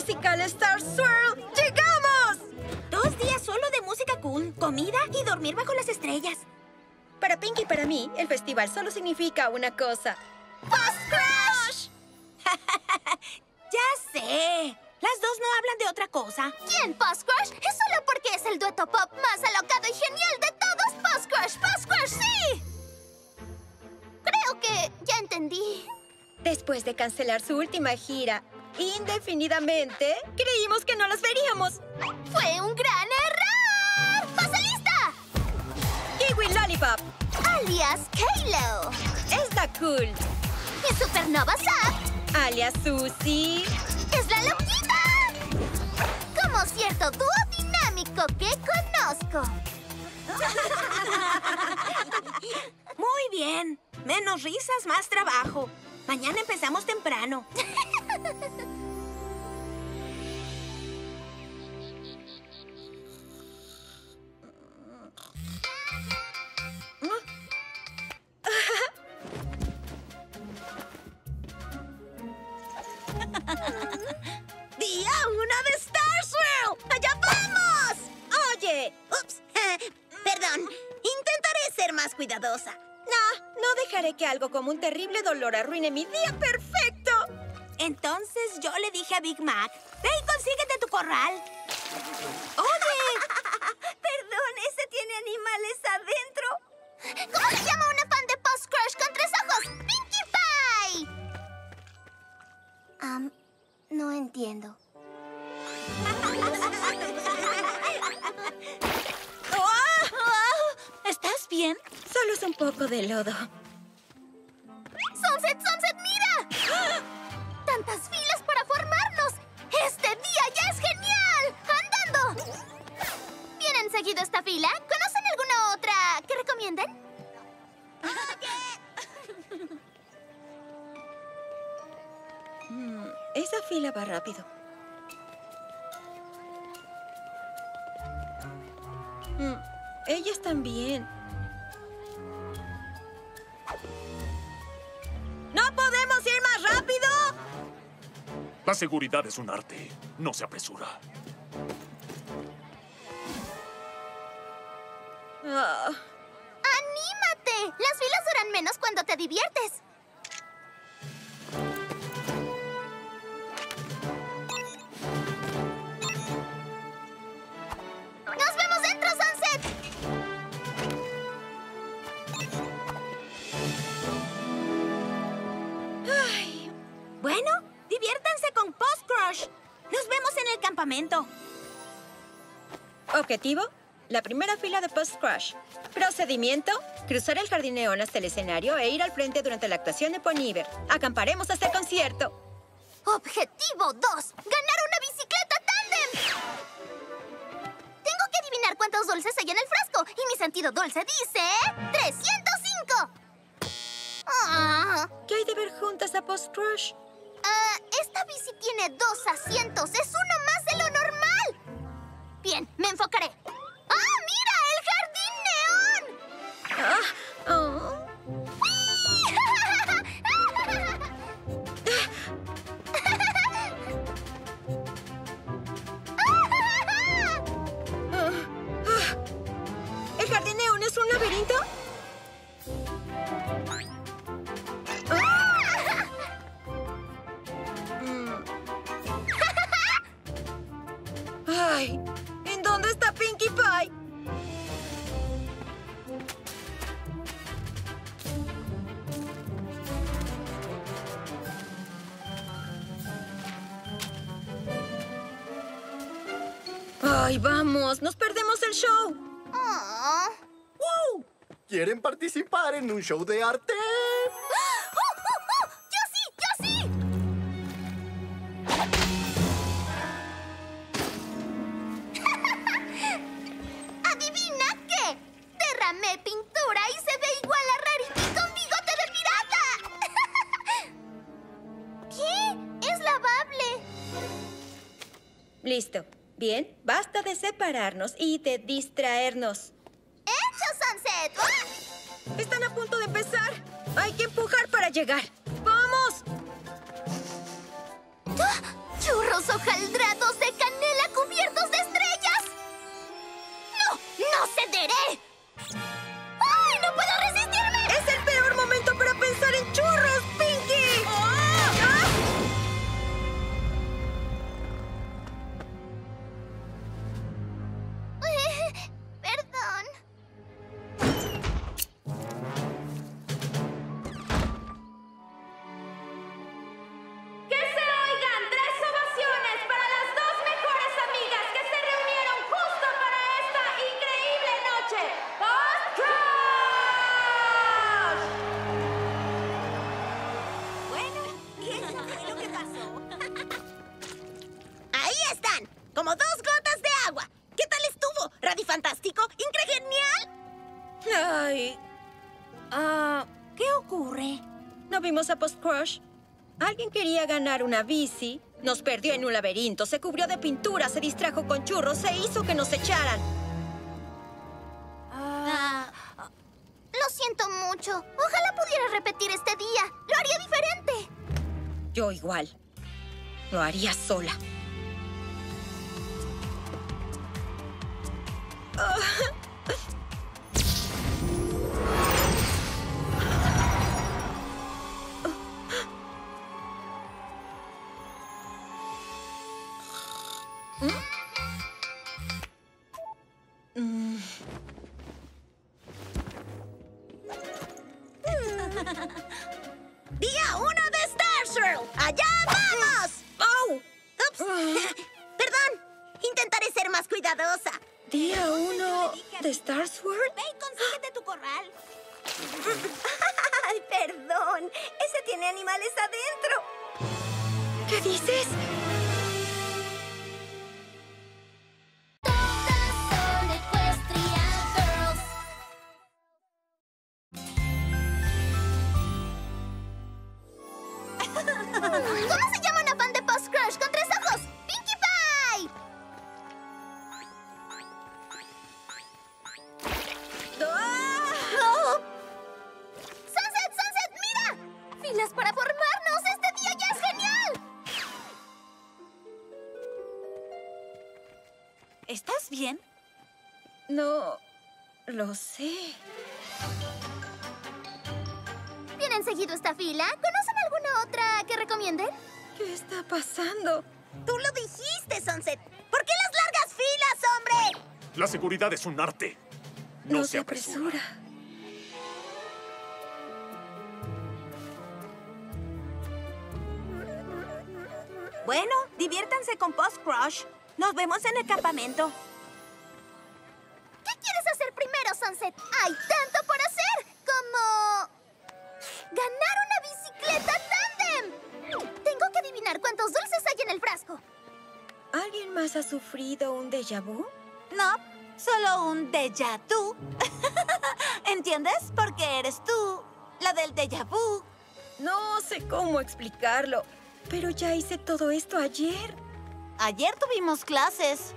musical Star Swirl. ¡Llegamos! 2 días solo de música cool, comida y dormir bajo las estrellas. Para Pinky y para mí, el festival solo significa una cosa. ¡Post-Crush! Ya sé. Las dos no hablan de otra cosa. ¿Quién, Post-Crush? Es solo porque es el dueto pop más alocado y genial de todos. ¡Post-Crush! ¡Post-Crush, sí! Creo que ya entendí. Después de cancelar su última gira indefinidamente, creímos que no los veríamos. ¡Fue un gran error! ¡Pasa lista! Kiwi Lollipop, Alias Kalo. está cool. Y Supernova Zap Alias Susie. es la loquita. Como cierto dúo dinámico que conozco. Muy bien. Menos risas, más trabajo. Mañana empezamos temprano. ¡Día 1 de Star Swirl! ¡Allá vamos! Oye, Ups. Perdón. Intentaré ser más cuidadosa. no dejaré que algo como un terrible dolor arruine mi día perfecto. Entonces yo le dije a Big Mac, ve y consíguete tu corral. ¡Oye! Perdón, ¿ese tiene animales adentro? ¿Cómo se llama una fan de Post-Crush con 3 ojos? ¡Pinkie Pie! No entiendo. ¿Estás bien? Solo es un poco de lodo. ¡Sunset, Sunset, mira! ¡Tantas filas para formarnos! ¡Este día ya es genial! ¡Andando! ¿Vienen seguido esta fila? ¿Conocen alguna otra que recomienden? Esa fila va rápido. Ellas también. ¿No podemos ir más rápido? La seguridad es un arte. No se apresura. Ah, ¡Anímate! Las filas duran menos cuando te diviertes. ¡Nos vemos dentro, Sunset! Bueno, diviértanse con Post-Crush. Nos vemos en el campamento. Objetivo: la primera fila de Post-Crush. Procedimiento: cruzar el jardín neón hasta el escenario e ir al frente durante la actuación de Ponyver. Acamparemos hasta el concierto. Objetivo 2. ¡Ganar una bicicleta tándem! Tengo que adivinar cuántos dulces hay en el frasco. Y mi sentido dulce dice... ¡305! ¿Qué hay de ver juntas a Post-Crush? Esta bici tiene 2 asientos. ¡Es uno más de lo normal! Bien, me enfocaré. ¡Ah, mira! ¡El jardín neón! Oh. ¿El jardín neón es un laberinto? Ay, ¿en dónde está Pinkie Pie? Ay, vamos, nos perdemos el show. Oh. ¡Wow! ¿Quieren participar en un show de arte? ¡Yo sí! ¡Yo sí! ¿Adivina qué? Derramé pintura y se ve igual a Rarity con bigote de pirata. ¿Qué? Es lavable. Listo. Bien, basta de separarnos y de distraernos. ¡Hecho, Sunset! ¡Ah! Están a punto de empezar. Hay que empujar para llegar. ¡Vamos! ¡Churros! ¡Los hojaldrados de canela cubiertos de estrellas! ¡No! ¡No cederé! ¡Ay, no puedo resistirme! ¡Es el peor momento para pensar en churros, Pinky! Perdón. ¡Que se oigan 3 ovaciones para las 2 mejores amigas que se reunieron justo para esta increíble noche! ¡Post-Crush! Bueno, ¿y eso fue lo que pasó? Ahí están, como 2 gotas de agua. ¿Qué tal estuvo? ¿Radifantástico? ¿Incregenial? Ay. ¿Qué ocurre? ¿No vimos a Post Crush? Alguien quería ganar una bici, nos perdió en un laberinto, se cubrió de pintura, se distrajo con churros, se hizo que nos echaran. Lo siento mucho. Ojalá pudiera repetir este día. Lo haría diferente. Yo igual. Lo haría sola. ¡Día 1 de Star Swirl! ¡Allá vamos! ¡Au! ¡Ups! Perdón, intentaré ser más cuidadosa. ¿Día 1 de Star Swirl? Ve y consíguete tu corral. ¡Ay, perdón! Ese tiene animales adentro. ¿Qué dices? Todas son Equestrian Girls. ¿Cómo se llama una fan de Post Crush con 3 ojos? ¡Pinkie Pie! ¡Sunset, Sunset, mira! ¡Filas para formarnos! ¡Este día ya es genial! ¿Estás bien? No lo sé. ¿Vienen seguido esta fila? ¿Conocen alguna otra que recomienden? ¿Qué está pasando? Tú lo dijiste, Sunset. ¿Por qué las largas filas, hombre? La seguridad es un arte. No se apresura. Bueno, diviértanse con Post Crush. Nos vemos en el campamento. ¿Qué quieres hacer primero, Sunset? Hay tanto por hacer, como ganar una bicicleta tándem. Tengo que adivinar cuántos dulces hay en el frasco. ¿Alguien más ha sufrido un déjà vu? No, solo un déjà vu. ¿Entiendes? Porque eres tú, la del déjà vu. No sé cómo explicarlo, pero ya hice todo esto ayer. Ayer tuvimos clases.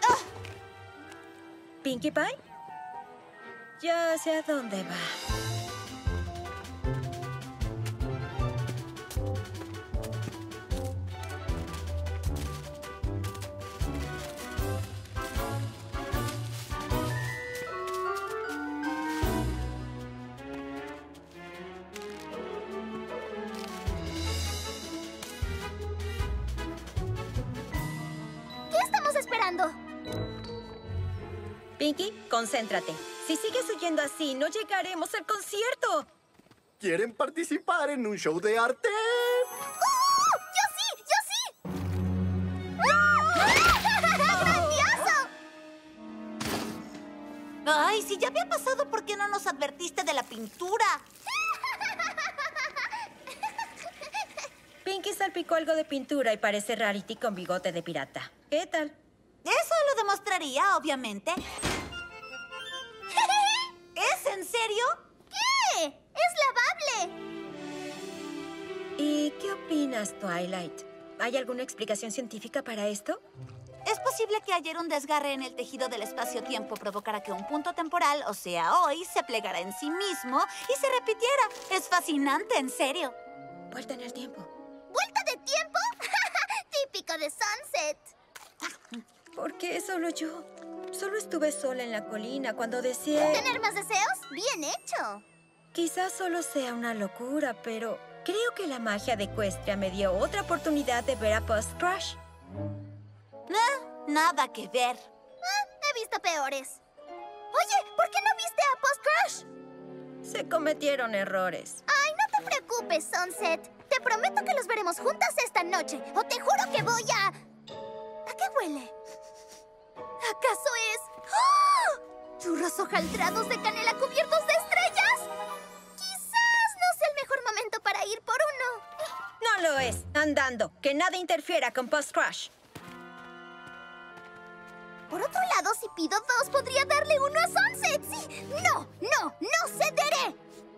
¿Pinkie Pie? Ya sé a dónde va. ¿Qué estamos esperando? Pinky, concéntrate. Si sigues huyendo así, no llegaremos al concierto. ¿Quieren participar en un show de arte? ¡Oh! ¡Yo sí! ¡Yo sí! ¡Grandioso! Ay, si ya había pasado, ¿por qué no nos advertiste de la pintura? Pinky salpicó algo de pintura y parece Rarity con bigote de pirata. ¿Qué tal? Eso lo demostraría, obviamente. ¿Es en serio? ¿Qué? ¡Es lavable! ¿Y qué opinas, Twilight? ¿Hay alguna explicación científica para esto? Es posible que ayer un desgarre en el tejido del espacio-tiempo provocara que un punto temporal, o sea, hoy, se plegara en sí mismo y se repitiera. Es fascinante, en serio. Vuelta en el tiempo. ¿Vuelta de tiempo? Típico acerca de Sunset? ¿Por qué solo yo? Solo estuve sola en la colina cuando deseé... ¿Tener más deseos? ¡Bien hecho! Quizás solo sea una locura, pero creo que la magia de Equestria me dio otra oportunidad de ver a Post Crush. Nada que ver. He visto peores. Oye, ¿por qué no viste a Post Crush? Se cometieron errores. Ay, no te preocupes, Sunset. Te prometo que los veremos juntas esta noche. O te juro que voy a... ¿A qué huele? ¿Acaso es...? ¡Oh! ¿Churros hojaldrados de canela cubiertos de estrellas? Quizás no sea el mejor momento para ir por uno. No lo es. Andando. Que nada interfiera con Post Crush. Por otro lado, si pido 2, podría darle uno a Sunset. ¡Sí! ¡No! ¡No! ¡No cederé!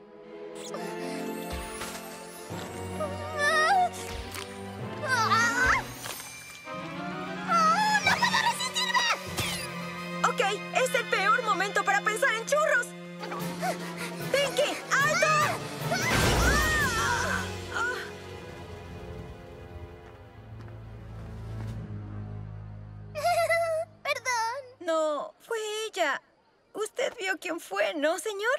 ¡No puedo resistirme! Ok, es el peor momento para pensar en churros. ¡Pinky! ¡Alto! Perdón. No, fue ella. Usted vio quién fue, ¿no, señor?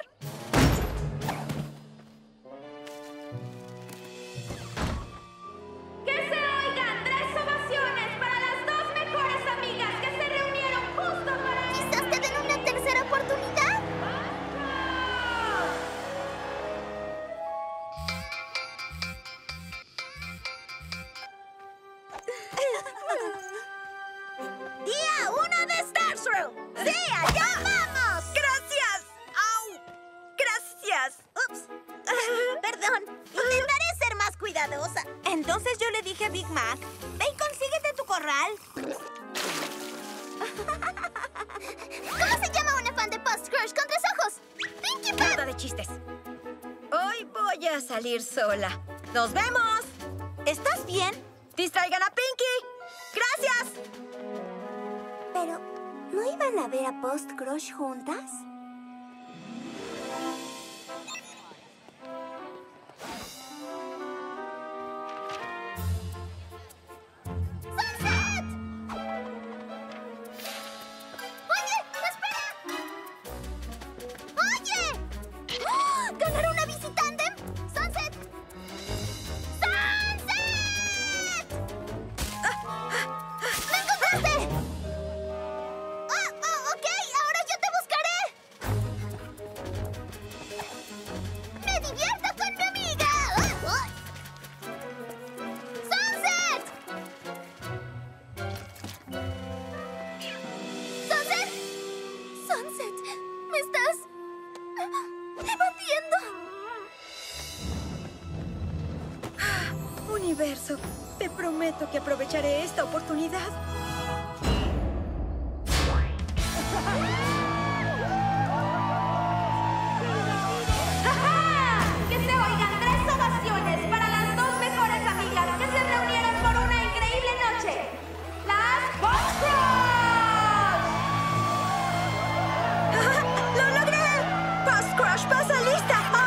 ¡Que se oigan 3 ovaciones para las 2 mejores amigas que se reunieron justo para esto! ¿Quizás te den una tercera oportunidad? ¡Día 1 de Starsroom! ¡Sí, allá vamos! ¡Gracias! ¡Au! ¡Gracias! Ups. Perdón, intentaré ser más cuidadosa. Entonces yo le dije a Big Mac, ve y consíguete tu corral. ¿Cómo se llama una fan de Post Crush con 3 ojos? ¡Pinkie Pie! Nada de chistes. Hoy voy a salir sola. ¡Nos vemos! ¿Estás bien? ¡Distraigan a Pinky! ¡Gracias! Pero, ¿no iban a ver a Post Crush juntas? ¡Sunset! ¡Oye! ¡Espera! ¡Oye! ¡Oh! ¿Ganar una visitante? ¡Sunset! ¡Sunset! ¡Me encontraste! Ok, ahora yo te buscaré. ¡Me divierto con mi amiga! ¡Sunset! ¿Sunset? ¡Sunset! ¿Me estás debatiendo? Universo, te prometo que aprovecharé esta oportunidad. ¡Que se oigan 3 ovaciones para las 2 mejores amigas que se reunieron por una increíble noche! ¡Las Post Crush! ¡Lo logré! ¡Post Crush pasa lista! ¡Ah!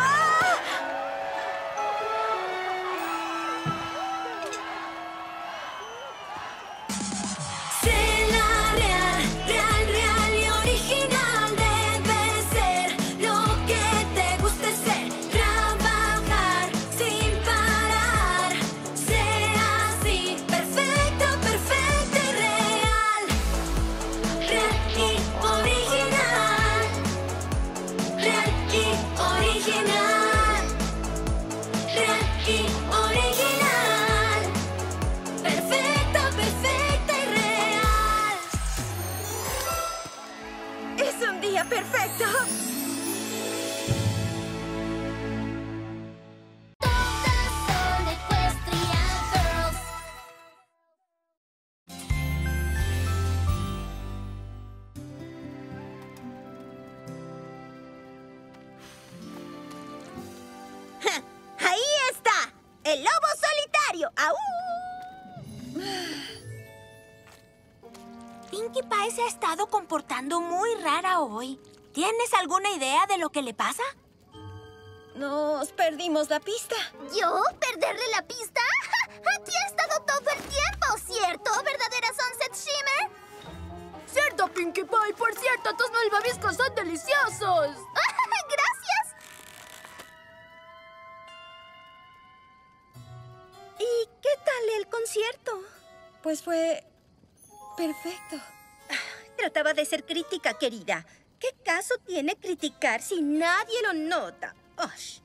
Real y original debe ser lo que te guste ser. Trabajar sin parar, sea así, perfecto, perfecto y real. Real y original. Real y original. Real y original. Perfecto, perfecta y real. ¡Es un día perfecto! Todas son Equestrian Girls. ¡Ahí está! ¡El lobo solitario! ¡Aú! Pinkie Pie se ha estado comportando muy rara hoy. ¿Tienes alguna idea de lo que le pasa? Nos perdimos la pista. ¿Yo? ¿Perderle la pista? Aquí he estado todo el tiempo, ¿cierto? ¿Verdadera Sunset Shimmer? ¡Cierto, Pinkie Pie! Por cierto, tus malvaviscos son deliciosos. ¡Gracias! ¿Y qué tal el concierto? Pues fue perfecto. Trataba de ser crítica, querida. ¿Qué caso tiene criticar si nadie lo nota? ¡Ush!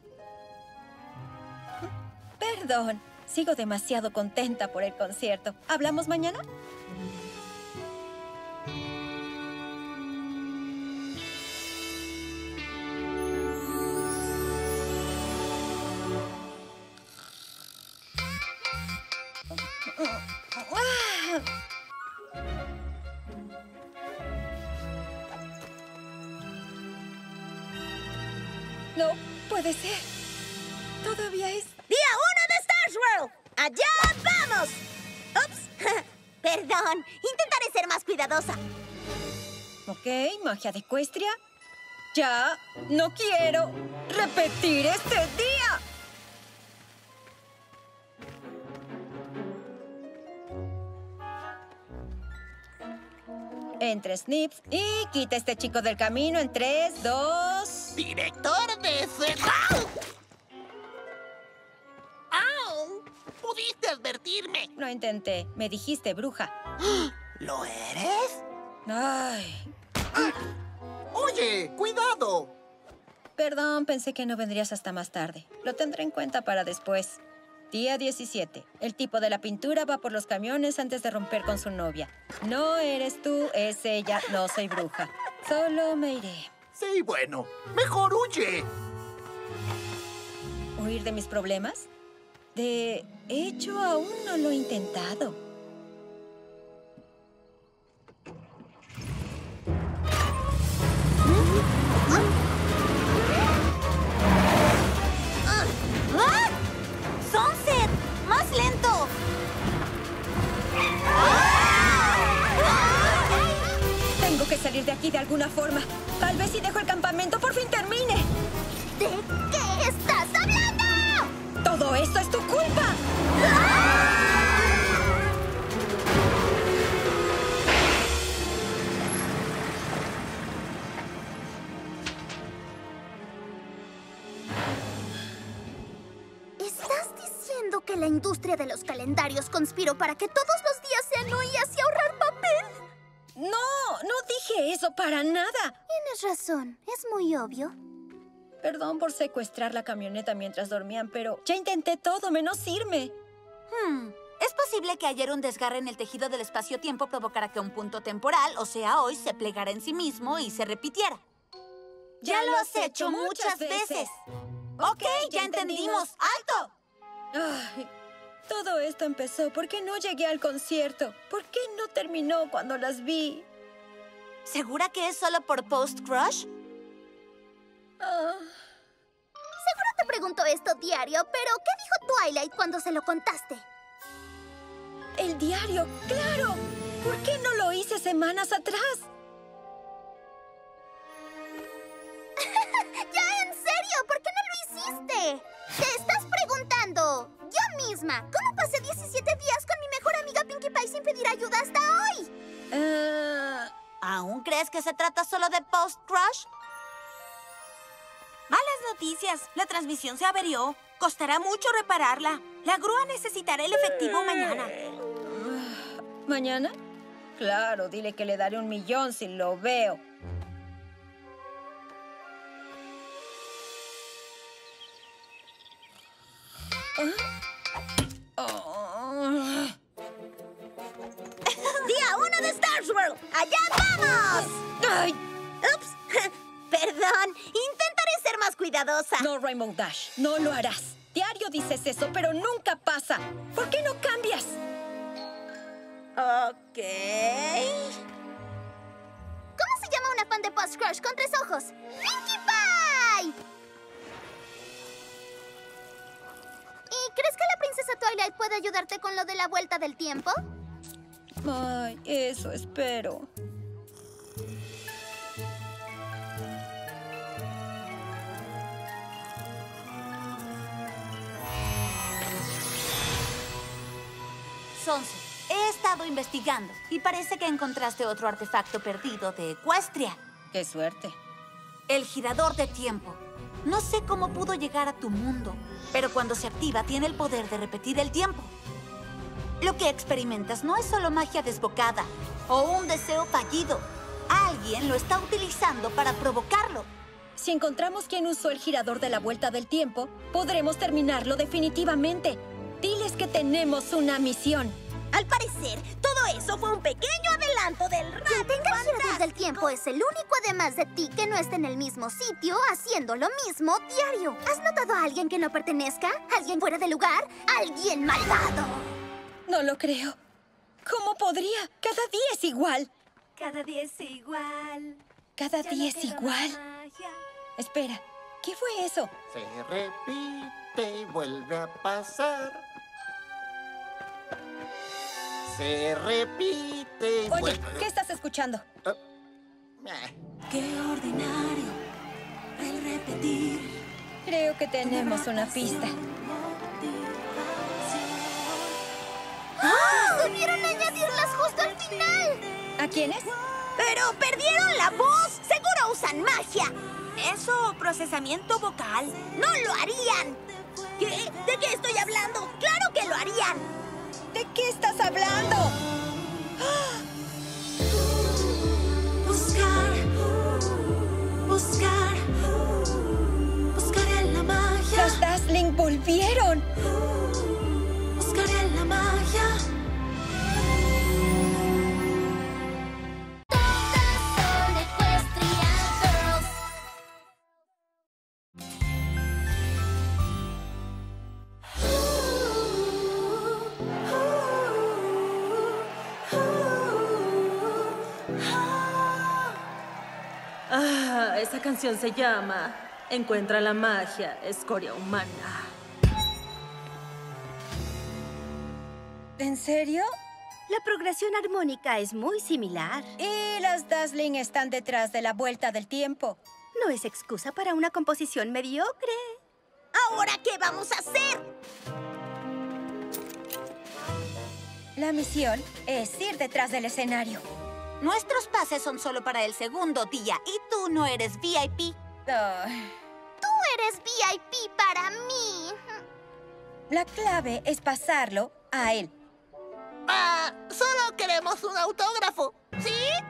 Perdón, sigo demasiado contenta por el concierto. ¿Hablamos mañana? No puede ser. Todavía es... ¡Día 1 de Stars World! ¡Allá vamos! ¡Ups! Perdón, intentaré ser más cuidadosa. Ok, magia de ecuestria. Ya no quiero repetir este día. Entre Snips y quita a este chico del camino en 3, 2... ¡Director de ¡Au! ¡Au! ¡Pudiste advertirme! Lo intenté. Me dijiste bruja. ¿Lo eres? Ay. Oye, cuidado. Perdón, pensé que no vendrías hasta más tarde. Lo tendré en cuenta para después. Día 17. El tipo de la pintura va por los camiones antes de romper con su novia. No eres tú, es ella. No soy bruja. Solo me iré. Sí, bueno. Mejor huye. ¿Huir de mis problemas? De hecho, aún no lo he intentado. ¡Ah! ¡Sunset! ¡Más lento! Tengo que salir de aquí de alguna forma. Tal vez si dejo el campamento por fin termine. ¿De qué estás hablando? ¡Todo esto es tu culpa! ¿Estás diciendo que la industria de los calendarios conspiró para que todos los días sean hoy y así ahorrar papel? No dije eso para nada. Tienes razón, es muy obvio. Perdón por secuestrar la camioneta mientras dormían, pero ya intenté todo menos irme. Es posible que ayer un desgarre en el tejido del espacio-tiempo provocara que un punto temporal, o sea, hoy, se plegara en sí mismo y se repitiera. Ya lo has hecho muchas veces. Ok, ya entendimos. ¡Alto! Ay, todo esto empezó porque no llegué al concierto. ¿Por qué no terminó cuando las vi? ¿Segura que es solo por post-crush? Seguro te preguntó esto diario, pero ¿qué dijo Twilight cuando se lo contaste? El diario, claro. ¿Por qué no lo hice semanas atrás? ¡Ya, en serio! ¿Por qué no lo hiciste? Te estás preguntando. Yo misma. ¿Cómo pasé 17 días con mi mejor amiga Pinkie Pie sin pedir ayuda hasta hoy? ¿Aún crees que se trata solo de post-crush? Malas noticias. La transmisión se averió. Costará mucho repararla. La grúa necesitará el efectivo mañana. ¿Mañana? Claro, dile que le daré 1,000,000 si lo veo. ¡Día 1 de Stars World! ¡Allá vamos! ¡Ay! ¡Ups! Perdón, intentaré ser más cuidadosa. No, Rainbow Dash, no lo harás. Diario dices eso, pero nunca pasa. ¿Por qué no cambias? Ok. ¿Cómo se llama una fan de Post Crush con 3 ojos? ¡Pinkie Pie! ¿Y crees que la princesa Twilight puede ayudarte con lo de la vuelta del tiempo? Ay, eso espero. es 11. He estado investigando y parece que encontraste otro artefacto perdido de Equestria. ¡Qué suerte! El girador de tiempo. No sé cómo pudo llegar a tu mundo, pero cuando se activa tiene el poder de repetir el tiempo. Lo que experimentas no es solo magia desbocada o un deseo fallido. Alguien lo está utilizando para provocarlo. Si encontramos quién usó el girador de la vuelta del tiempo, podremos terminarlo definitivamente. Diles que tenemos una misión. Al parecer, todo eso fue un pequeño adelanto del rato. Quien tenga el girador del tiempo es el único además de ti que no está en el mismo sitio haciendo lo mismo diario. ¿Has notado a alguien que no pertenezca? ¿Alguien fuera de lugar? ¿Alguien malvado? No lo creo. ¿Cómo podría? Cada día es igual. Cada día es igual. ¿Cada día es igual? Espera, ¿qué fue eso? Se repite y vuelve a pasar. Se repite y Oye, vuelve... ¿qué estás escuchando? Qué ordinario el repetir. Creo que tenemos una pista. ¡Ah! ¡Debieron añadirlas justo al final! ¿A quiénes? ¡Pero perdieron la voz! ¡Seguro usan magia! ¿Eso procesamiento vocal? ¡No lo harían! ¿Qué? ¿De qué estoy hablando? ¡Claro que lo harían! ¿De qué estás hablando? Buscar, buscar, buscaré la magia. ¡Los Dazzling volvieron! Buscaré la magia. Todas son Equestria Girls. Ah, esa canción se llama Encuentra la magia, escoria humana. ¿En serio? La progresión armónica es muy similar. Y las Dazzling están detrás de la vuelta del tiempo. No es excusa para una composición mediocre. ¿Ahora qué vamos a hacer? La misión es ir detrás del escenario. Nuestros pases son solo para el segundo día y tú no eres VIP. Tú eres VIP para mí. La clave es pasarlo a él. Solo queremos un autógrafo, ¿sí?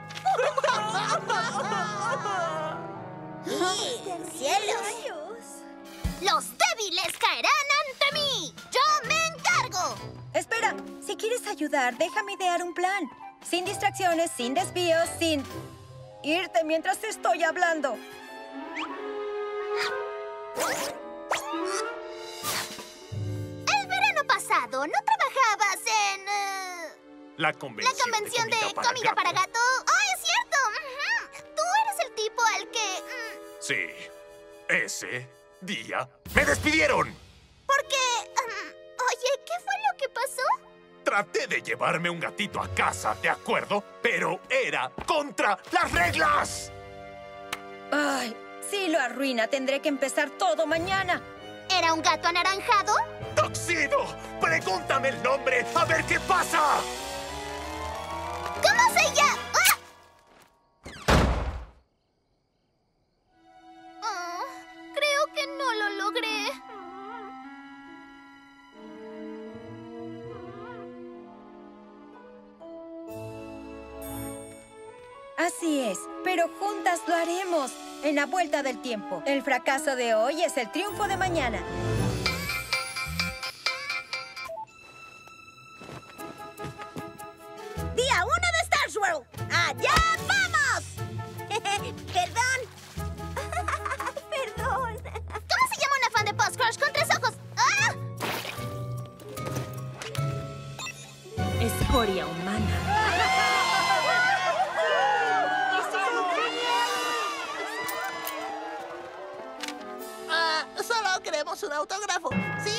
¡Cielos! Los débiles caerán ante mí. ¡Yo me encargo! Espera, si quieres ayudar, déjame idear un plan. Sin distracciones, sin desvíos, sin irte mientras te estoy hablando. El verano pasado, ¿no trabajabas en La la convención, convención de comida para gato? ¡Oh, es cierto! Ujú. Tú eres el tipo al que... Sí, ese día me despidieron. Porque... oye, ¿qué fue lo que pasó? Traté de llevarme un gatito a casa, ¿de acuerdo? Pero era contra las reglas. Ay, si lo arruina, tendré que empezar todo mañana. ¿Era un gato anaranjado? ¡Toxido! ¡Pregúntame el nombre a ver qué pasa! ¿Cómo se llama? Creo que no lo logré. Así es, pero juntas lo haremos. En la vuelta del tiempo. El fracaso de hoy es el triunfo de mañana. ¡Día 1 de Star World! ¡Allá vamos! ¡Perdón! ¡Perdón! ¿Cómo se llama una fan de Post Crush con 3 ojos? ¡Ah! Escoria humana. Solo queremos un autógrafo, ¿sí?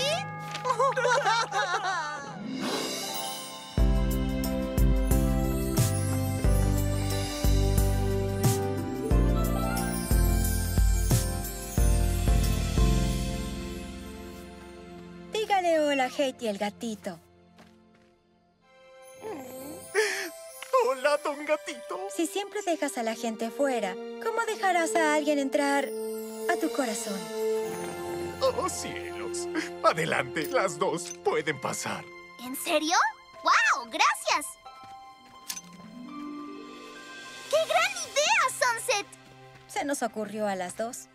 Dígale hola a Haiti el gatito. Ratón gatito. Si siempre dejas a la gente fuera, ¿cómo dejarás a alguien entrar a tu corazón? Oh, cielos. Adelante, las dos pueden pasar. ¿En serio? ¡Wow! ¡Gracias! ¡Qué gran idea, Sunset! Se nos ocurrió a las dos.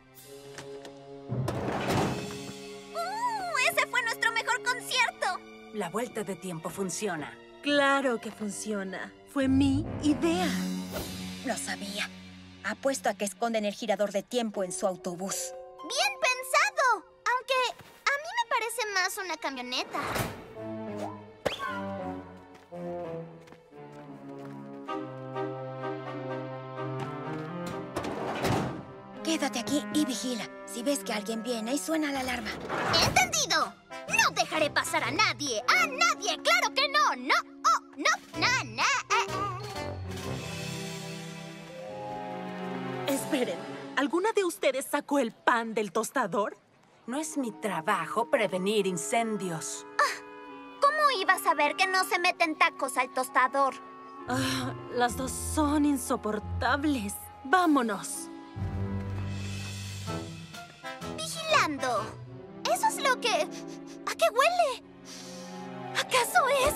¡Ese fue nuestro mejor concierto! La vuelta de tiempo funciona. Claro que funciona. Fue mi idea. Lo sabía. Apuesto a que esconden el girador de tiempo en su autobús. ¡Bien pensado! Aunque a mí me parece más una camioneta. Quédate aquí y vigila. Si ves que alguien viene y suena la alarma. ¡Entendido! No dejaré pasar a nadie. ¡A nadie! ¡Claro que no! ¡No! ¡Oh! ¡No! ¡Na! Esperen, ¿alguna de ustedes sacó el pan del tostador? No es mi trabajo prevenir incendios. ¿Cómo ibas a saber que no se meten tacos al tostador? Ah, las dos son insoportables. Vámonos. Vigilando. Eso es lo que... ¿A qué huele? ¿Acaso es...?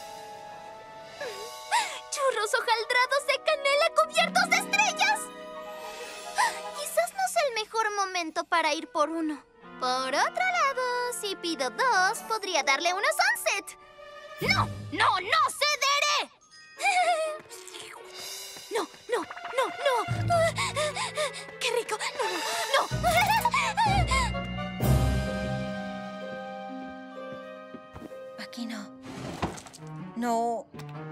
Churros hojaldrados de canela cubiertos de estrellas. Quizás no sea el mejor momento para ir por uno. Por otro lado, si pido dos, podría darle uno a Sunset. ¡No! ¡No! ¡No cederé! ¡No! ¡No! ¡No! ¡No! ¡Qué rico! ¡No! ¡No! Aquí no. No.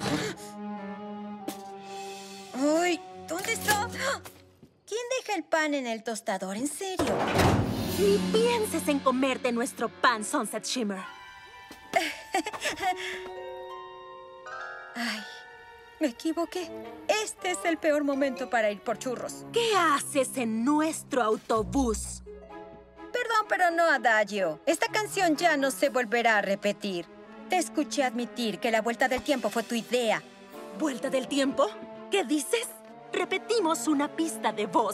¡Ay! ¿Dónde está? ¿Quién deja el pan en el tostador? ¿En serio? Ni pienses en comerte nuestro pan, Sunset Shimmer. Ay, me equivoqué. Este es el peor momento para ir por churros. ¿Qué haces en nuestro autobús? Perdón, pero no, Adagio. Esta canción ya no se volverá a repetir. Te escuché admitir que la vuelta del tiempo fue tu idea. ¿Vuelta del tiempo? ¿Qué dices? Repetimos una pista de voz.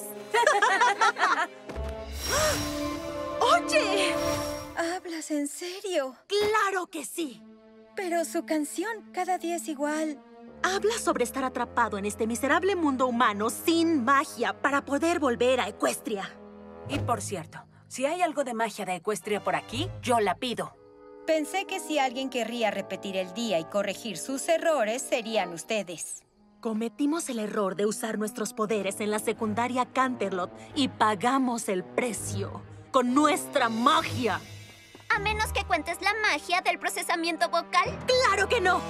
¡Oye! ¿Hablas en serio? ¡Claro que sí! Pero su canción cada día es igual. Habla sobre estar atrapado en este miserable mundo humano sin magia para poder volver a Equestria. Y por cierto, si hay algo de magia de Equestria por aquí, yo la pido. Pensé que si alguien querría repetir el día y corregir sus errores, serían ustedes. Cometimos el error de usar nuestros poderes en la secundaria Canterlot y pagamos el precio con nuestra magia. A menos que cuentes la magia del procesamiento vocal. ¡Claro que no!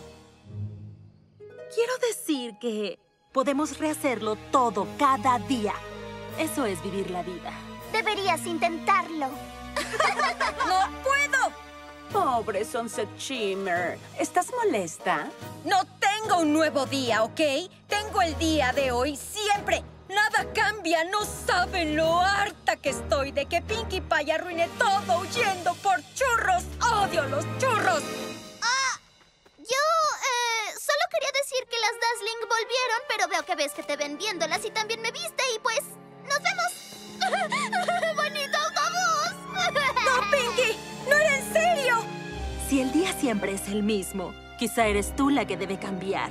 Quiero decir que podemos rehacerlo todo cada día. Eso es vivir la vida. Deberías intentarlo. ¡No puedo! Pobre Sunset Shimmer. ¿Estás molesta? No tengo un nuevo día, ¿ok? Tengo el día de hoy siempre. Nada cambia. No saben lo harta que estoy de que Pinkie Pie arruine todo huyendo por churros. ¡Odio los churros! Yo, solo quería decir que las Dazzling volvieron, pero veo que ves que te ven viéndolas y también me viste y pues, ¡nos vemos! ¡Bonito autobús! ¡No, Pinkie! ¡No era en serio! Si el día siempre es el mismo, quizá eres tú la que debe cambiar.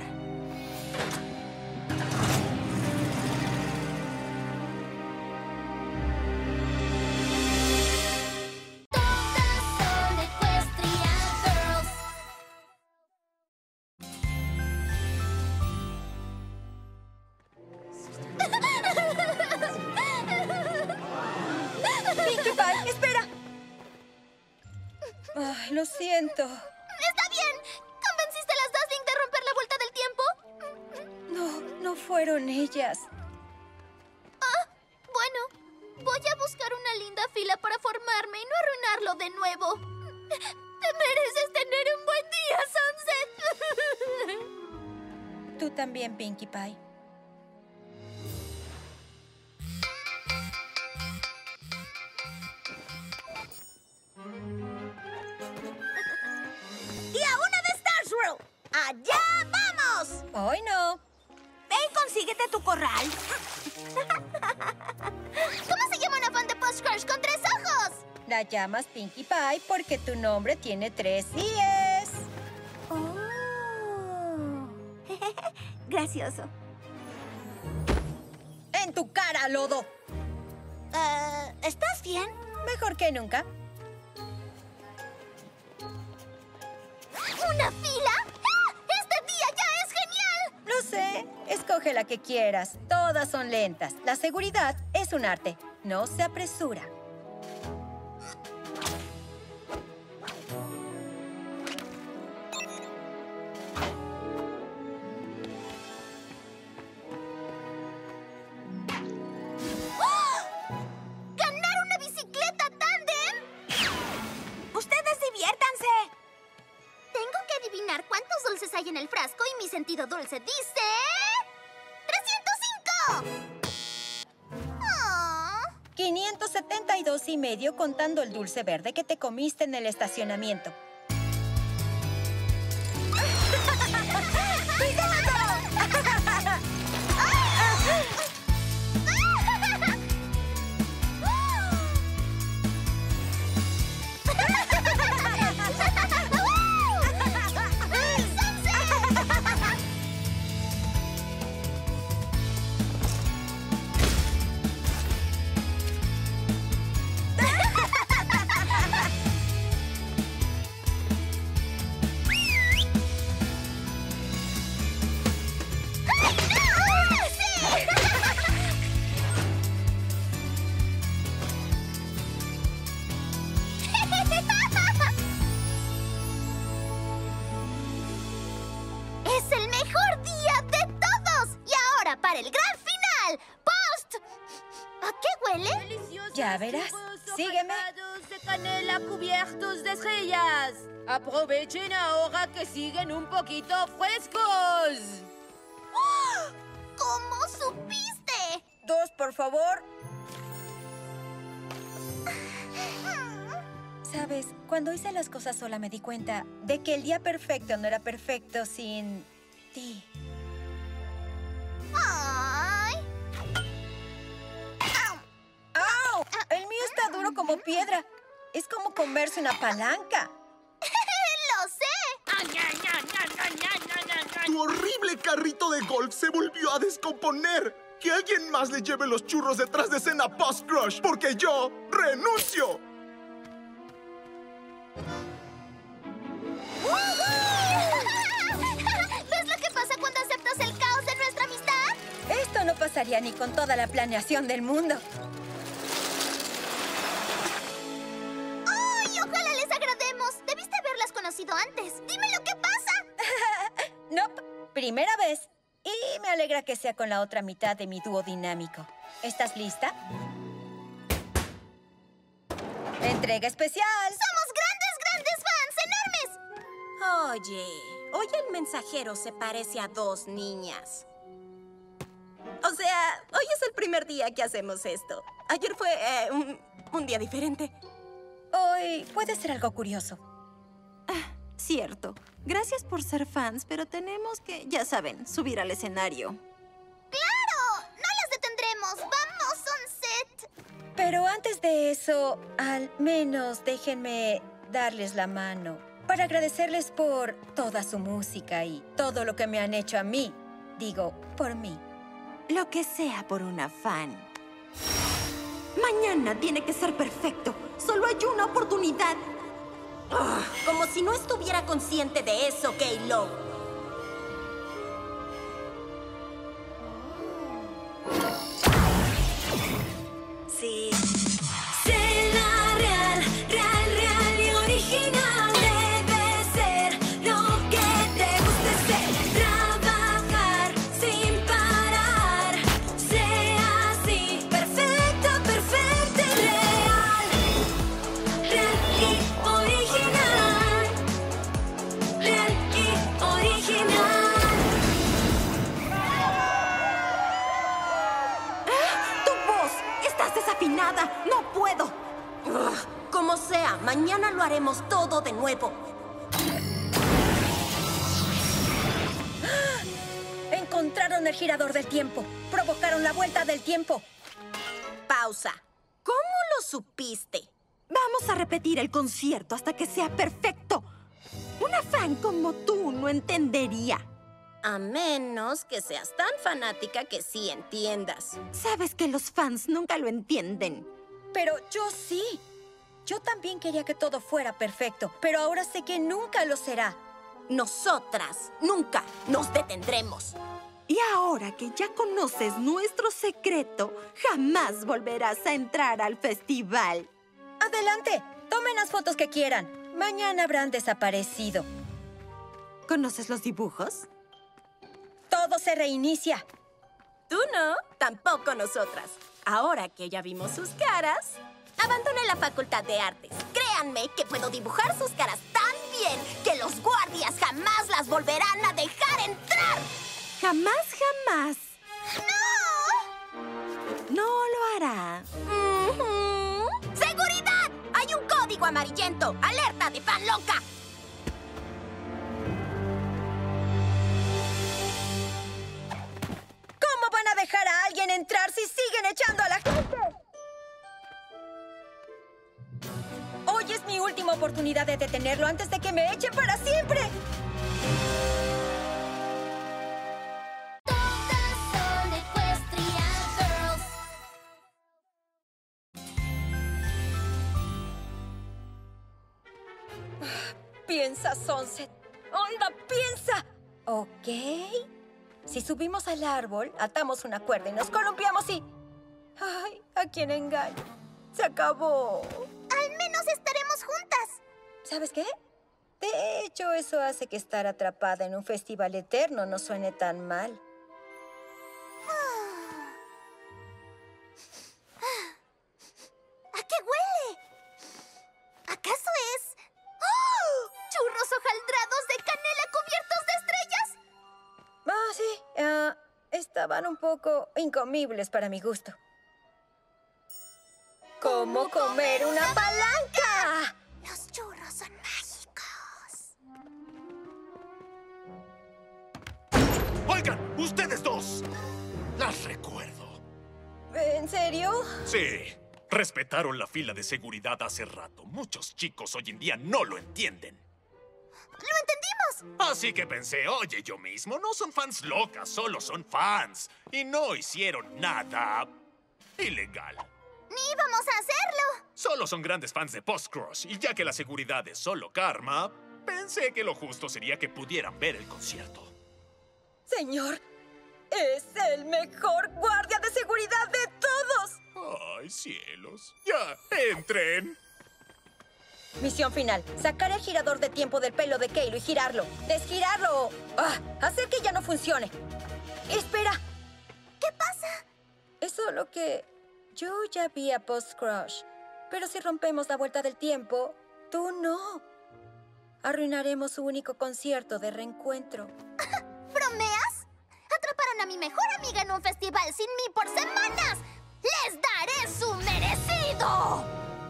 Pinkie Pie, espera. Ay, lo siento. ¡Está bien! ¿Convenciste a las Dazzling de romper la vuelta del tiempo? No fueron ellas. Bueno, voy a buscar una linda fila para formarme y no arruinarlo de nuevo. Te mereces tener un buen día, Sunset. Tú también, Pinkie Pie. ¡Y a una de Stars World! ¡Allá vamos! Hoy no. Ve y consíguete tu corral. ¿Cómo se llama una fan de Post Crush con 3 ojos? La llamas Pinkie Pie porque tu nombre tiene 3 IEs. Oh. Gracioso. ¡En tu cara, lodo! ¿Estás bien? Mejor que nunca. ¿Una fila? ¡Ah! ¡Este día ya es genial! Lo sé. Escoge la que quieras. Todas son lentas. La seguridad es un arte. No se apresura. ¿Cuántos dulces hay en el frasco? Y mi sentido dulce dice... ¡305! Oh. 572 y medio contando el dulce verde que te comiste en el estacionamiento. ¡Es el mejor día de todos! Y ahora para el gran final. ¡Post! ¿A qué huele? Ya verás. Sígueme. De canela cubiertos de estrellas. Aprovechen ahora que siguen un poquito frescos. ¡Oh! ¿Cómo supiste? 2, por favor. Sabes, cuando hice las cosas sola me di cuenta de que el día perfecto no era perfecto sin ti. ¡Ay! ¡Au! El mío está duro como piedra. Es como comerse una palanca. ¡Lo sé! ¡Tu horrible carrito de golf se volvió a descomponer! ¡Que alguien más le lleve los churros detrás de escena Post Crush! ¡Porque yo renuncio! ¿Ves lo que pasa cuando aceptas el caos de nuestra amistad? Esto no pasaría ni con toda la planeación del mundo. ¡Ay! Ojalá les agrademos. Debiste haberlas conocido antes. Dime lo que pasa. Nope. Primera vez. Y me alegra que sea con la otra mitad de mi dúo dinámico. ¿Estás lista? ¡Entrega especial! ¡Somos grandes fans! ¡Enormes! Oye, hoy el mensajero se parece a 2 niñas. O sea, hoy es el primer día que hacemos esto. Ayer fue un día diferente. Hoy puede ser algo curioso. Cierto. Gracias por ser fans, pero tenemos que, ya saben, subir al escenario. ¡Claro! ¡No las detendremos! ¡Vamos, Sunset! Pero antes de eso, al menos déjenme darles la mano para agradecerles por toda su música y todo lo que me han hecho a mí. Digo, por mí. Lo que sea por una fan. Mañana tiene que ser perfecto. Solo hay una oportunidad. Como si no estuviera consciente de eso, K-Lo. Sí. Sé la real y original. Debe ser lo que te guste ser. Trabajar sin parar. Sea así. Perfecto y real. Real y original. Real y original. ¡Tu voz! ¡Estás desafinada! ¡No puedo! Como sea, mañana lo haremos todo de nuevo. Encontraron el girador del tiempo. Provocaron la vuelta del tiempo. Pausa. ¿Cómo lo supiste? Vamos a repetir el concierto hasta que sea perfecto. Una fan como tú no entendería. A menos que seas tan fanática que sí entiendas. Sabes que los fans nunca lo entienden. Pero yo sí. Yo también quería que todo fuera perfecto, pero ahora sé que nunca lo será. Nosotras nunca nos detendremos. Y ahora que ya conoces nuestro secreto, jamás volverás a entrar al festival. ¡Adelante! Tomen las fotos que quieran. Mañana habrán desaparecido. ¿Conoces los dibujos? Todo se reinicia. Tú no, tampoco nosotras. Ahora que ya vimos sus caras, abandoné la Facultad de Artes. Créanme que puedo dibujar sus caras tan bien que los guardias jamás las volverán a dejar entrar. Jamás, jamás. ¡No! No lo hará. ¡Seguridad! ¡Hay un código amarillento! ¡Alerta de fan loca! ¿Cómo van a dejar a alguien entrar si siguen echando a la gente? Hoy es mi última oportunidad de detenerlo antes de que me echen para siempre. Todas son Equestria Girls. Piensa, Sunset. ¡Onda, piensa! Ok. Si subimos al árbol, atamos una cuerda y nos columpiamos y... ¡Ay! ¿A quién engaño? Se acabó. Al menos estaremos juntas. ¿Sabes qué? De hecho, eso hace que estar atrapada en un festival eterno no suene tan mal. ¿A qué huele? ¿Acaso es...? ¡Oh! ¿Churros hojaldrados de canela cubiertos de estrellas? Estaban un poco incomibles para mi gusto. ¿Cómo comer una palanca? Los churros son mágicos. Oigan, ustedes dos. Las recuerdo. ¿En serio? Sí. Respetaron la fila de seguridad hace rato. Muchos chicos hoy en día no lo entienden. ¡Lo entendimos! Así que pensé, oye, yo mismo, no son fans locas, solo son fans. Y no hicieron nada ilegal. ¡Ni íbamos a hacerlo! Solo son grandes fans de Post-Crush. Y ya que la seguridad es solo karma, pensé que lo justo sería que pudieran ver el concierto. Señor, es el mejor guardia de seguridad de todos. ¡Ay, cielos! ¡Ya, entren! Misión final. Sacar el girador de tiempo del pelo de Kaylo y girarlo. Desgirarlo o... hacer que ya no funcione. Espera. ¿Qué pasa? Es solo que yo ya vi a Post-Crush. Pero si rompemos la vuelta del tiempo, tú no. Arruinaremos su único concierto de reencuentro. ¿Bromeas? Atraparon a mi mejor amiga en un festival sin mí por semanas. ¡Les daré su merecido!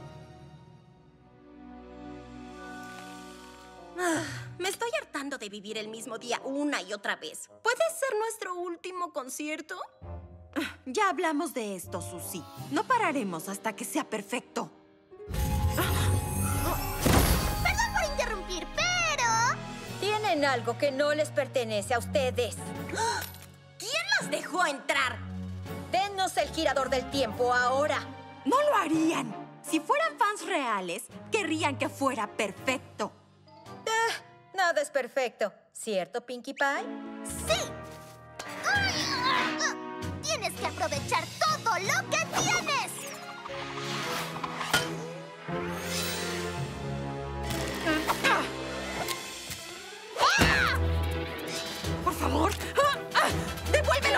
Me estoy hartando de vivir el mismo día una y otra vez. ¿Puede ser nuestro último concierto? Ya hablamos de esto, Susie. No pararemos hasta que sea perfecto. Perdón por interrumpir, pero... Tienen algo que no les pertenece a ustedes. ¿Quién las dejó entrar? Denos el girador del tiempo ahora. No lo harían. Si fueran fans reales, querrían que fuera perfecto. Nada es perfecto, ¿cierto, Pinkie Pie? ¡Sí! Tienes que aprovechar todo lo que tienes. ¡Por favor! ¡Devuélvelo!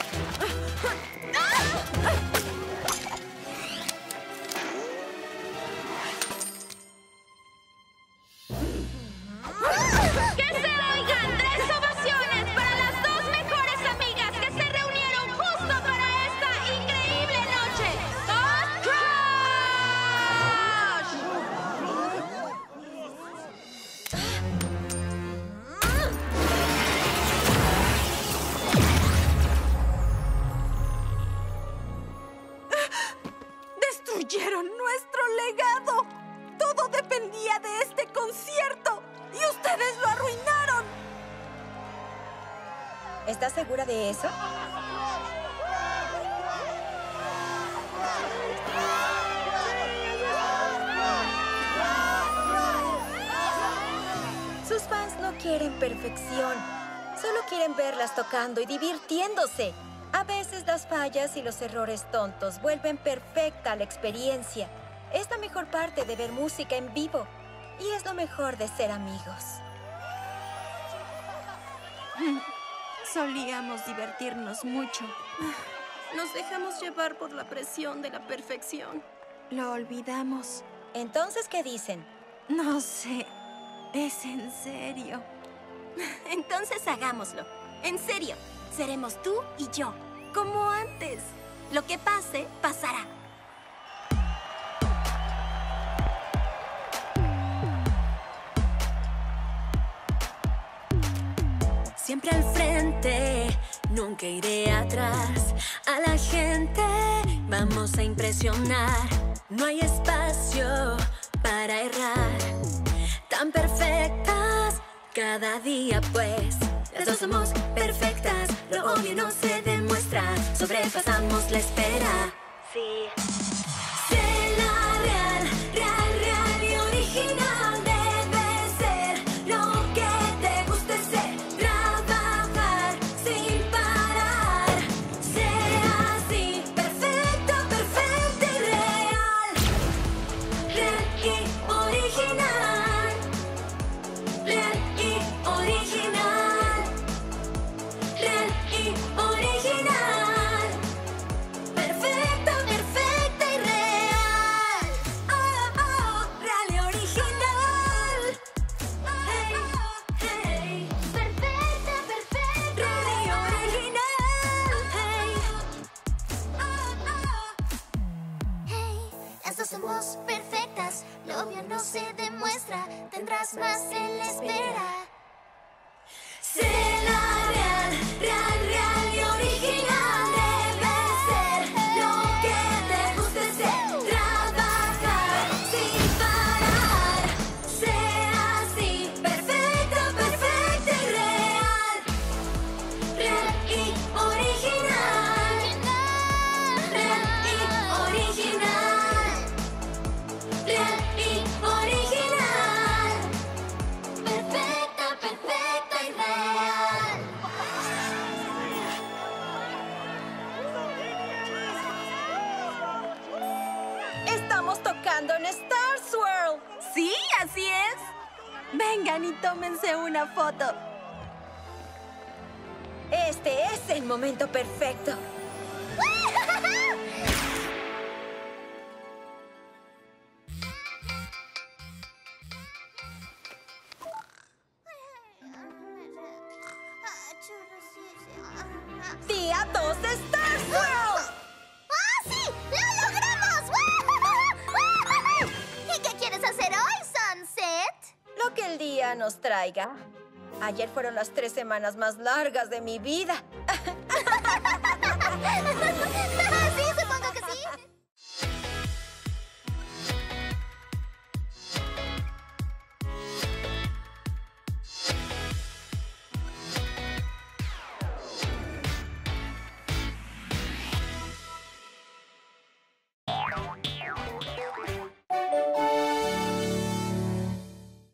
¡Que se oigan 3 ovaciones para las 2 mejores amigas que se reunieron justo para esta increíble noche! ¡Ustedes lo arruinaron! ¿Estás segura de eso? Sus fans no quieren perfección. Solo quieren verlas tocando y divirtiéndose. A veces las fallas y los errores tontos vuelven perfecta la experiencia. Es la mejor parte de ver música en vivo. Y es lo mejor de ser amigos. Solíamos divertirnos mucho. Nos dejamos llevar por la presión de la perfección. Lo olvidamos. Entonces, ¿qué dicen? No sé. Es en serio. Entonces hagámoslo. En serio. Seremos tú y yo. Como antes. Lo que pase, pasará. Siempre al frente, nunca iré atrás. A la gente vamos a impresionar. No hay espacio para errar. Tan perfectas cada día, pues las dos somos perfectas. Lo obvio no se demuestra. Sobrepasamos la espera. Sí. Sé la real, real, real y original. Debe ser lo que te guste ser. Trabajar sin parar. Sea así, perfecto, perfecto y real. Real y original. Real y original. Real y original. Perfecto, perfecta y real. Oh, oh, real y original. Hey, hey. Perfecta, perfecta. Real y original. Hey. Hey, las dos somos perfectas. Lo obvio no se demuestra. Tendrás más en la espera. Sé la real, real, real y original. Debe ser lo que te guste ser. Trabajar sin parar. Sea así, perfecto, perfecto y real. Real y original. Real y original. Real y original. Perfecta, perfecta y real. ¡Estamos tocando en Star Swirl! Sí, así es. Vengan y tómense una foto. Este es el momento perfecto. Día 2 de Star Swirl. ¡Ah, sí! ¡Lo logramos! ¿Y qué quieres hacer hoy, Sunset? Lo que el día nos traiga. Ayer fueron las 3 semanas más largas de mi vida.